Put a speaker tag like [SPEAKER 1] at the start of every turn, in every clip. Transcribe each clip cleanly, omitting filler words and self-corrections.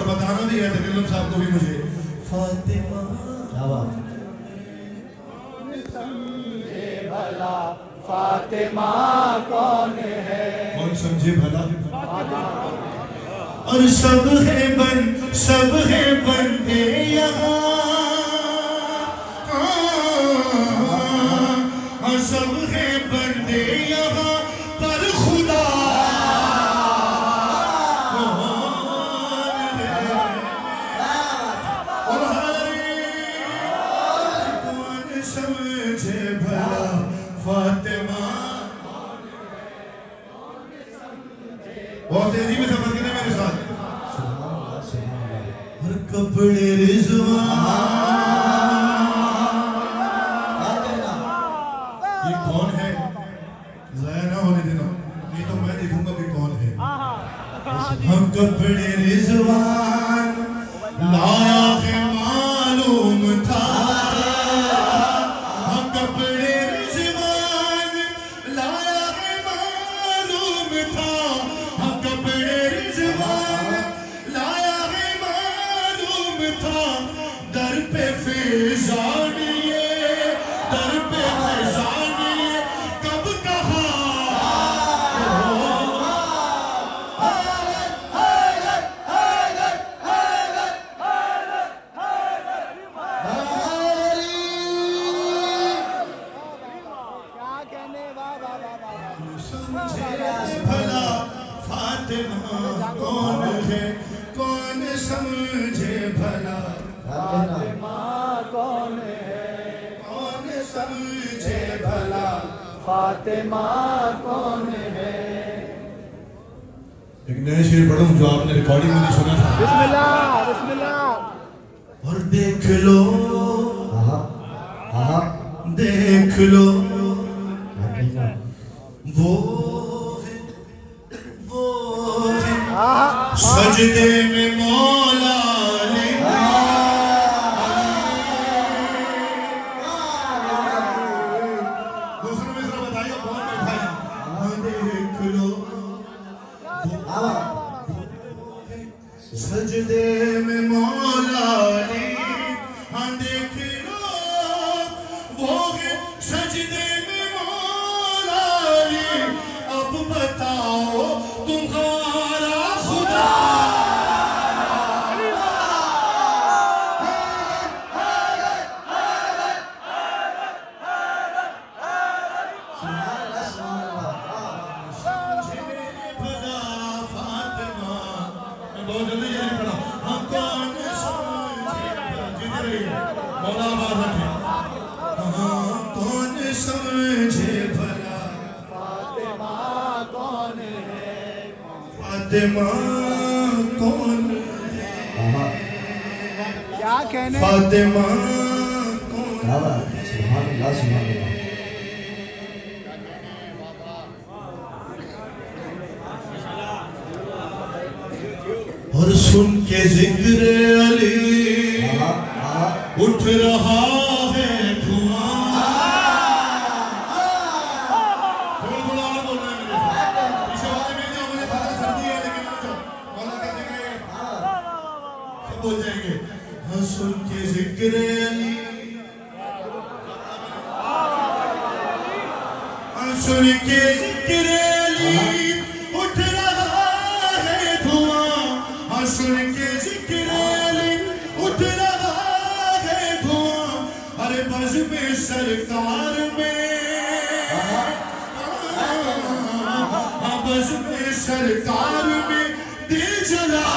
[SPEAKER 1] बताना भी है तकल्लुम साहब को भी मुझे। फातिमा
[SPEAKER 2] क्या बात
[SPEAKER 3] समझे भला फातिमा कौन है,
[SPEAKER 1] कौन समझे भला। और सब है बंदे यहाँ, सब है बंदे यहाँ पर खुदा कौन है। और कौन समझे भला फातिमा। बहुत तेजी में सफर करें मेरे साथ। और कपड़े रिज़वान, ये कौन है, ज़ाया ना होने देना, नहीं तो मैं देखूंगा कि कौन है। हम कपड़े रिज़वान लाया है मालूम था, हम कपड़े रिज़वान लाया है मालूम था, हम कपड़े रिज़वान लाया है मालूम था। दर पे फिज़ानिए, दर पे फिज़ानिए कब कहा। भला फातिमा कौन है, कौन समझे भला
[SPEAKER 3] फातिमा कौन है,
[SPEAKER 1] कौन समझे भला।
[SPEAKER 3] फातिमा कौन है।
[SPEAKER 1] एक नया शेर पढ़ूं जो आपने रिकॉर्डिंग में नहीं सुना था।
[SPEAKER 3] बिस्मिल्लाह बिस्मिल्लाह।
[SPEAKER 1] और देख लो, देख लो वो है सजदे में मौला ने। दूसरों में जरा बताइए कौन बैठा है। देख लो सजदे में मौला ने, हाँ देख लो वो है सजदे में मौला ने। अब बताओ तुम्हारा खुदा। भला फातिमा, मैं बहुत जल्दी पढ़ा। हम कौन समझे मौला आबाद रखे। हाँ कौन समझे भला
[SPEAKER 3] फातिमा कौन है,
[SPEAKER 1] फातिमा कौन है,
[SPEAKER 3] क्या कहने।
[SPEAKER 1] फातिमा कौन।
[SPEAKER 2] क्या बात है, सुभान अल्लाह सुभान अल्लाह।
[SPEAKER 1] और सुन के जिक्र अली उठ रहा है धुआं। थोड़ा थोड़ा और बोलना है मेरे साथ। पीछे वाले में जो मुझे पता सर्दी है लेकिन जो बोलना कैसे गए सब बोल जाएंगे। हाँ सुन के जिक्र अली, हाँ सुन के जिक्र अली उठ रहा है धुआं। हाँ सुन के जिक्र अली उठ रहा है धुआं। अरे बज़ में सरकार में, हाँ बज़ में सरकार में दिल जला।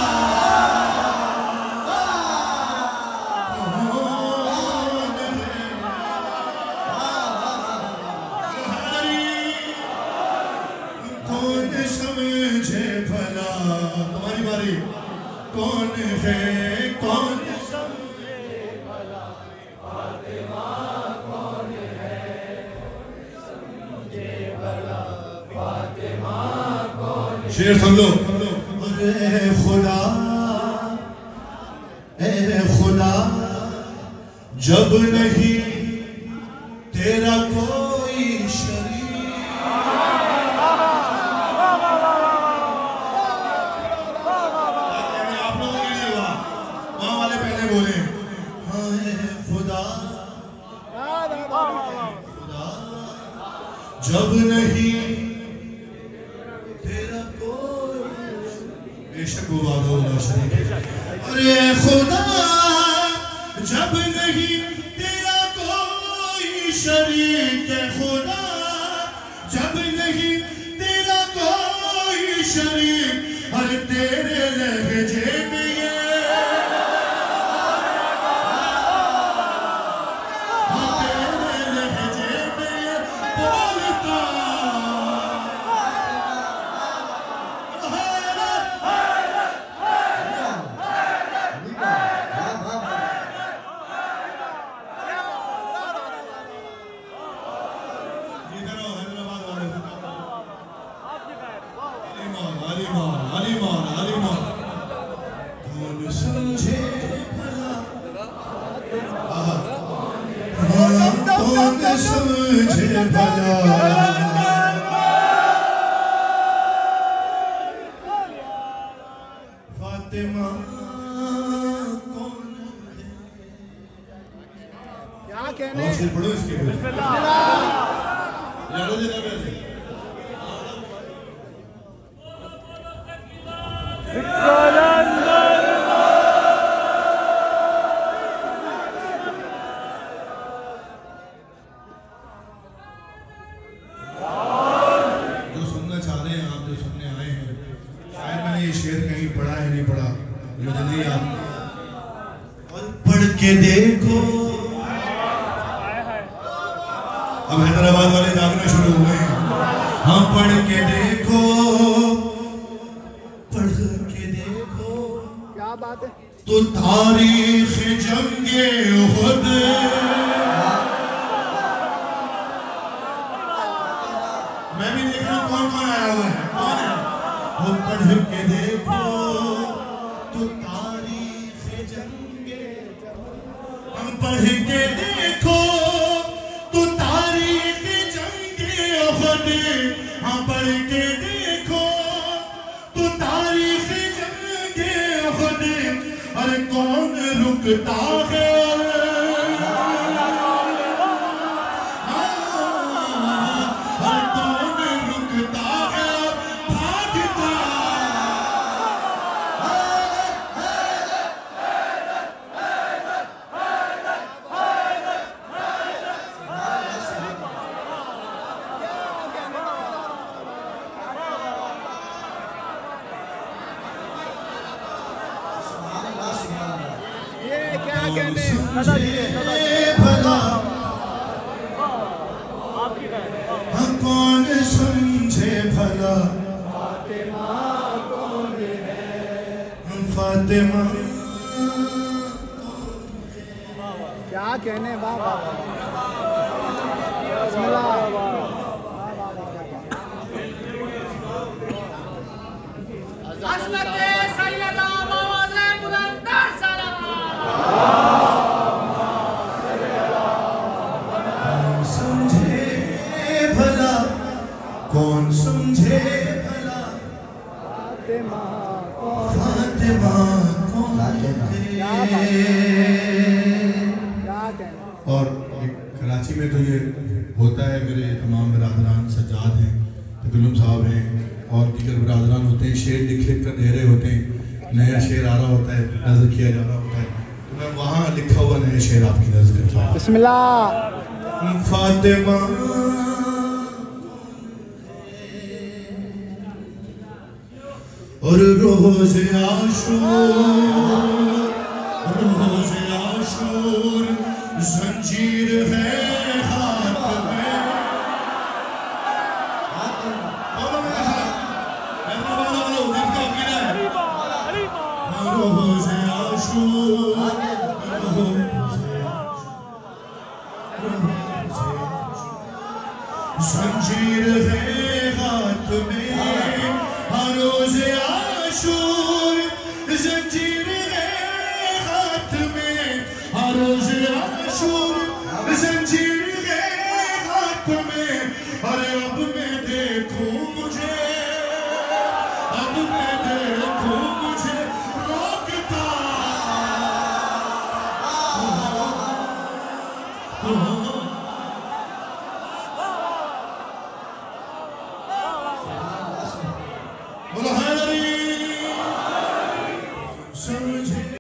[SPEAKER 1] कौन समझे भला, तुम्हारी बारी। कौन है, कौन समझे भला फातिमा कौन है, समझे भला फातिमा कौन है। शेर सुन लो। अरे खुदा, ए खुदा जब नहीं तेरा कोई शरीक। आप लोगों जब नहीं तेरा कोई, बेशक वो वादा शरीक है। अरे खुदा जब नहीं तेरा कोई शरीक है, खुदा जब नहीं तेरा कोई शरीक, अरे तेरे लहजे में ये तेरे लहजे में ये बोलता समझे भला फातिमा कौन है?
[SPEAKER 3] क्या कहने?
[SPEAKER 1] और सिर पढ़ो इसके लिए। यारो जी लगे थे। के देखो अब हैदराबाद वाले जागना शुरू हुए हैं। हाँ पढ़ के देखो, पढ़ के देखो,
[SPEAKER 3] क्या बात है?
[SPEAKER 1] तो तारीख जंगे उहद मैं भी देख रहा हूँ कौन कौन आया हुआ है। कौन है वो? पढ़ के देखो तो तारीख जंगे, हम पढ़ के देखो तो तारीख जंगे उहद, हम पढ़ के देखो तो तारीख जंगे उहद, अरे कौन रुकता है? कौन समझे भला फातिमा कौन है? फातिमा
[SPEAKER 3] क्या कहने? वाह वाह
[SPEAKER 1] कौन समझे भला
[SPEAKER 3] फातिमा
[SPEAKER 1] कौन है? और कराची में तो ये होता है, मेरे तमाम बिरादरान सज्जाद हैं, तकल्लुम साहब हैं और दीगर बिरादरान होते हैं, शेर लिख कर दे रहे होते हैं, नया शेर आ रहा होता है, नज़र किया जा रहा होता है, तो मैं वहाँ लिखा हुआ नया शेर आपकी नज़र करता हूँ।
[SPEAKER 3] बिस्मिल्लाह।
[SPEAKER 1] फातिमा और रोज़े आशूर ज़ंजीर है हाथ में। रोज़े आशूर ज़ंजीर है हाथ में, रोज़े आशूर ज़ंजीर है हाथ में, रोज़े आशूर ज़ंजीर है हाथ में। अरे अब मैं देखूं मुझे, अब मैं देखूं मुझे रोकता